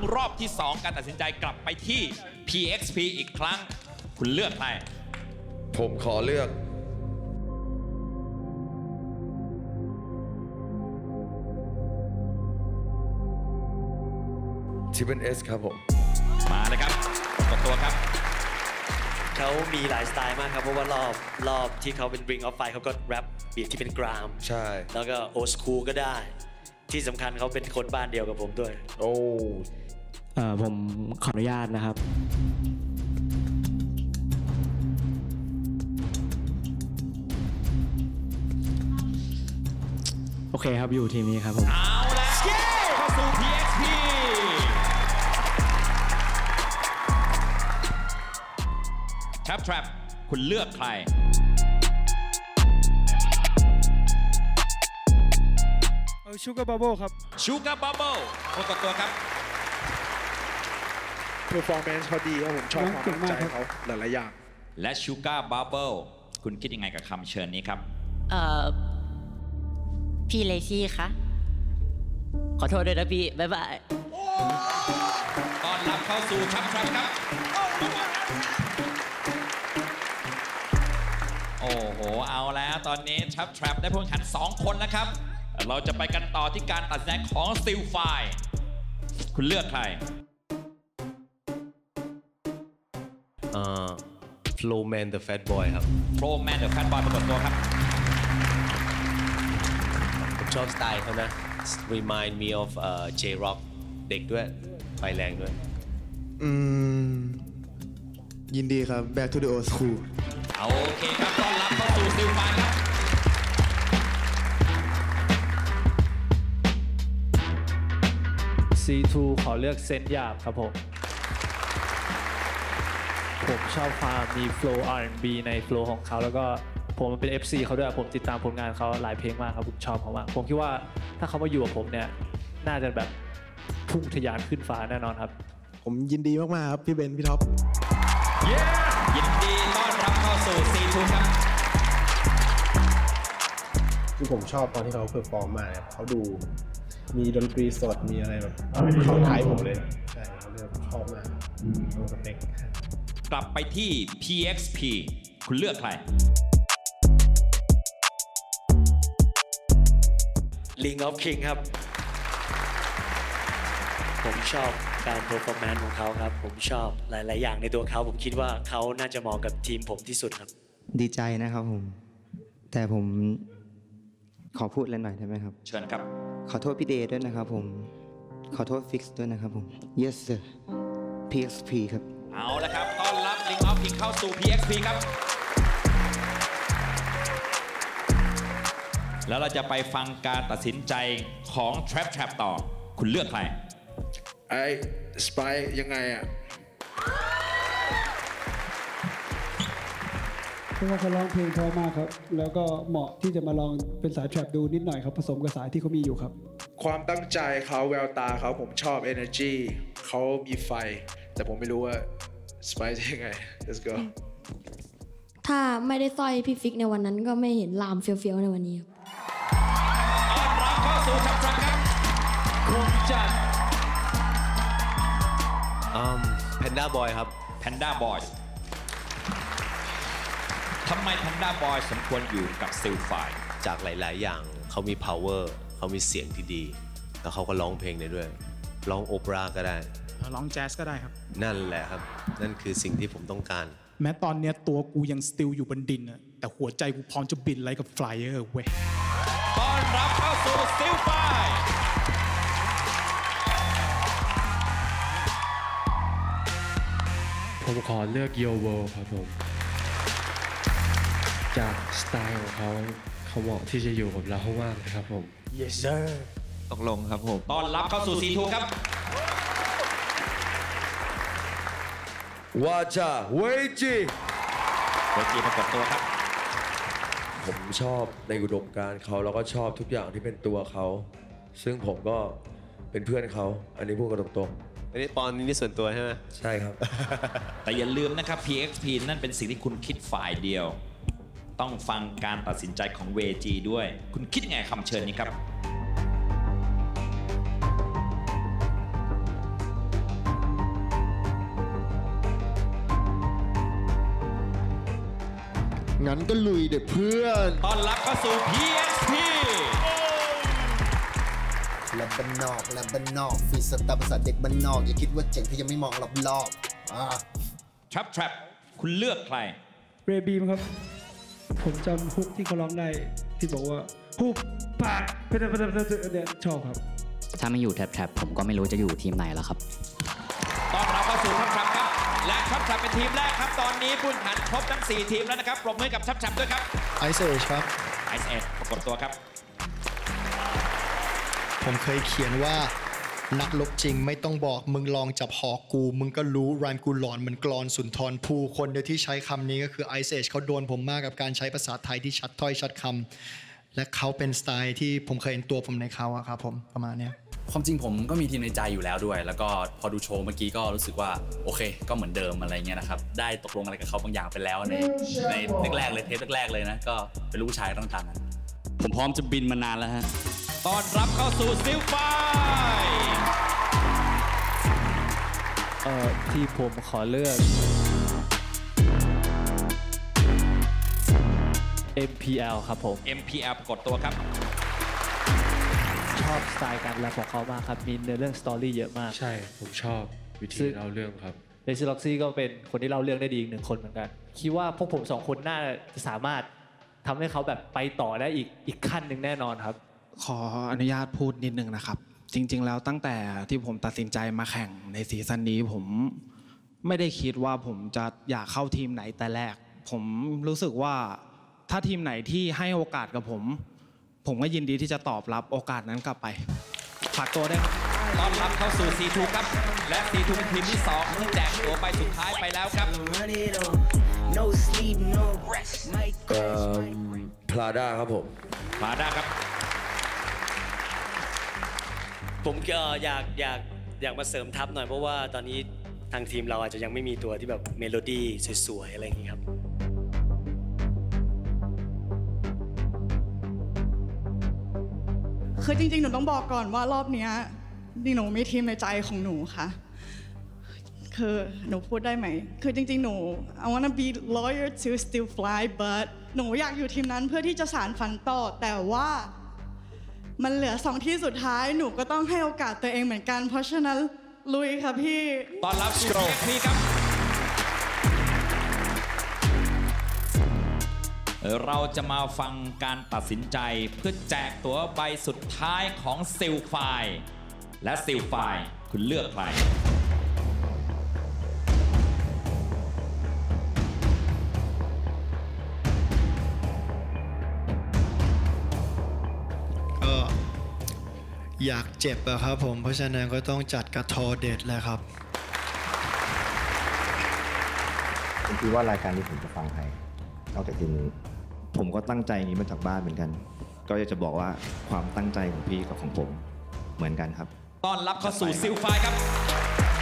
รอบที่ 2 การตัดสินใจกลับไปที่ PXP อีกครั้งคุณเลือกใครผมขอเลือกT1S ครับผมมาเลยครับกดตัวครับเขามีหลายสไตล์มากครับเพราะว่ารอบที่เขาเป็น Ring of Fire เขาก็แรปบีทที่เป็นกรามใช่แล้วก็โอสคูลก็ได้ที่สำคัญเขาเป็นคนบ้านเดียวกับผมด้วยโอ้ผมขออนุญาตนะครับโอเคครับอยู่ทีมนี้ครับผมเอาแล้วเข้าสู่ PXP Trap คุณเลือกใคร Sugar Bubble ครับ Sugar Bubble กดตัวครับ performance เขาดีครับผมชอบความมั่นใจเขาหลายๆอย่างและ Sugar Bubble คุณคิดยังไงกับคำเชิญนี้ครับพี่เลซี่คะขอโทษด้วยนะพี่บ๊ายบายต้อนรับเข้าสู่Trapครับโอ้โหเอาแล้วตอนนี้Trapได้ผู้แข่งขัน2 คนแล้วครับเราจะไปกันต่อที่การตัดสินใจของ Steel Fire คุณเลือกใคร Flowman the Fat Boy ครับ Flowman the Fat Boy ปรากฏตัวครับผมชอบสไตล์เขานะ Remind me of J-Rock เด็กด้วยไฟแรงด้วยยินดีครับ Back to the old school โอเคครับต้อนรับเข้าสู่ Steel Fire ครับ C2 ขอเลือกเซนหยาบครับผมชอบความมี flow R&B ใน flow ของเขาแล้วก็ผมเป็น FC เขาด้วยผมติดตามผลงานเขาหลายเพลงมากครับผมชอบเขามากผมคิดว่าถ้าเขามาอยู่กับผมเนี่ยน่าจะแบบพุ่งทะยานขึ้นฟ้าแน่นอนครับผมยินดีมากๆครับพี่เบนพี่ท็อปยินดีต้อนรับเข้าสู่ C2 ครับที่ผมชอบตอนที่เขาเพอร์ฟอร์มมาเขาดูมีดนตรีสดมีอะไรแบบเข้าท้ายผมเลยใช่เขาเลือกชอบมากตรงสเปคกลับไปที่ PXP คุณเลือกใคร Ring of King ครับผมชอบการเพอร์ฟอร์แมนซ์ของเขาครับผมชอบหลายๆอย่างในตัวเขาผมคิดว่าเขาน่าจะเหมาะกับทีมผมที่สุดครับดีใจนะครับผมแต่ผมขอพูดอะไรหน่อยได้ไหมครับเชิญครับขอโทษพี่เดย์ด้วยนะครับผมขอโทษฟิกซ์ด้วยนะครับผม Yes sir PXP ครับเอาละครับต้อนรับ Ring of King เข้าสู่ PXP ครับแล้วเราจะไปฟังการตัดสินใจของ Trap ต่อคุณเลือกใครไอ้สไปยังไงอ่ะเพราะว่าเขาร้องเพลงเพราะมากครับแล้วก็เหมาะที่จะมาลองเป็นสายแทร็ปดูนิดหน่อยครับผสมกับสายที่เขามีอยู่ครับความตั้งใจเขาแววตาเขาผมชอบ energy เขามีไฟแต่ผมไม่รู้ว่าสไปซ์ยังไง let's go ถ้าไม่ได้สร้อยพี่ฟิกในวันนั้นก็ไม่เห็นลามเฟี้ยวๆในวันนี้ครับต้อนรับเข้าสู่Trapครับคุณจัด Panda Boy ครับ Panda Boy ทำไม Panda Boy สมควรอยู่กับ Steel Fire จากหลายๆอย่างเขามี power เขามีเสียงที่ดีแล้วเขาก็ร้องเพลงได้ด้วยร้องโอเปร่าก็ได้ร้องแจ๊สก็ได้ครับนั่นแหละครับนั่นคือสิ่งที่ผมต้องการแม้ตอนนี้ตัวกูยังสติลอยู่บนดินนะแต่หัวใจกูพร้อมจะบินไล่กับไฟเออร์เว้ยต้อนรับเข้าสู่ Steel Fire ผมขอเลือก Yo World ครับผมจากสไตล์ของเขาเหมาะที่จะอยู่กับเรามากเลยครับผม Yes sir ตกลงครับผมต้อนรับเข้าสู่ C2 ครับวาจาเวจีปรากฏตัวครับผมชอบในอุดมการณ์เขาแล้วก็ชอบทุกอย่างที่เป็นตัวเขาซึ่งผมก็เป็นเพื่อนเขาอันนี้พูดกันตรงๆอันนี้ปอนนี่ส่วนตัวใช่ไหมใช่ครับแต่อย่าลืมนะครับ PXP นั่นเป็นสิ่งที่คุณคิดฝ่ายเดียวต้องฟังการตัดสินใจของเวจีด้วยคุณคิดยังไงคำเชิญนี้ครับงั้นก็ลุยเด็กเพื่อนต้อนรับเข้าสู่ PXP และบ้านนอกฟีสตาร์ภาษาเด็กบ้านนอกอย่าคิดว่าเจ๋งถ้ายังไม่มองรอบ Trap คุณเลือกใครเรบีมครับผมจำฮุกที่เขาร้องได้ที่บอกว่าฮุกปากเนี่ยชอบครับถ้าไม่อยู่แทบผมก็ไม่รู้จะอยู่ทีมไหนแล้วครับต้อนรับเข้าสู่TrapครับและTrapเป็นทีมแรกครับตอนนี้ผู้แข่งขันครบทั้ง4ทีมแล้วนะครับปรบมือกับTrapด้วยครับ Ice Age ครับ Ice Age ปรากฏตัวครับผมเคยเขียนว่านักลบจริงไม่ต้องบอกมึงลองจับหอกกูมึงก็รู้รายกูหลอนเหมือนกลอนสุนทรภูคนเดียวที่ใช้คำนี้ก็คือ Ice Age เขาโดนผมมากกับการใช้ภาษาไทยที่ชัดถ้อยชัดคำและเขาเป็นสไตล์ที่ผมเคยเห็นตัวผมในเขาครับผมประมาณนี้ความจริงผมก็มีทีมในใจอยู่แล้วด้วยแล้วก็พอดูโชว์เมื่อกี้ก็รู้สึกว่าโอเคก็เหมือนเดิมอะไรเงี้ยนะครับได้ตกลงอะไรกับเขาบางอย่างไปแล้วในแรกเลยเทปแรกเลยนะก็เป็นลูกผู้ชายต้องตามนั้นผมพร้อมจะบินมานานแล้วฮะต้อนรับเข้าสู่ซิลไฟที่ผมขอเลือก MPL ครับผม MPL ปรากฏตัวครับชอบสไตล์การแรปของเขามากครับมีเนื้อเรื่องสตอรี่เยอะมากใช่ผมชอบวิธีเล่าเรื่องครับเลซี่ล็อกซี่ก็เป็นคนที่เล่าเรื่องได้ดีอีก1 คนเหมือนกันคิดว่าพวกผม2 คนน่าจะสามารถทำให้เขาแบบไปต่อได้อีกขั้นหนึ่งแน่นอนครับขออนุญาตพูดนิดนึงนะครับจริงๆแล้วตั้งแต่ที่ผมตัดสินใจมาแข่งในซีซั่นนี้ผมไม่ได้คิดว่าผมจะอยากเข้าทีมไหนแต่แรกผมรู้สึกว่าถ้าทีมไหนที่ให้โอกาสกับผมก็ยินดีที่จะตอบรับโอกาสนั้นกลับไปฝากตัวได้ครับต้อนรับเข้าสู่ C2 ครับและ C2 เป็นทีมที่2ที่แจกตัวไปสุดท้ายไปแล้วครับ Prada ครับผม Prada ครับผมก็อยากมาเสริมทัพหน่อยเพราะว่าตอนนี้ทางทีมเราอาจจะยังไม่มีตัวที่แบบเมโลดี้สวยๆอะไรอย่างนี้ครับคือจริงๆหนูต้องบอกก่อนว่ารอบนี้หนูมีทีมในใจของหนูค่ะคือหนูพูดได้ไหมคือจริงๆหนู I wanna be loyal to Still Fly but หนูอยากอยู่ทีมนั้นเพื่อที่จะสานฝันต่อแต่ว่ามันเหลือ2 ที่สุดท้ายหนูก็ต้องให้โอกาสตัวเองเหมือนกันเพราะฉะนั้นลุยค่ะพี่ต้อนรับสู่ PXP ครับเราจะมาฟังการตัดสินใจเพื่อแจกตั๋วใบสุดท้ายของซิลไฟและซิลไฟคุณเลือกใครก็อยากเจ็บอะครับผมเพราะฉะนั้นก็ต้องจัดกระทอเด็ดเลยครับผมคิดว่ารายการที่ผมจะฟังให้นอกจากทีมนี้ผมก็ตั้งใจนี้มาจากบ้านเหมือนกันก็อยากจะบอกว่าความตั้งใจของพี่กับของผมเหมือนกันครับต้อนรับเข้าสู่ซิลไฟครับ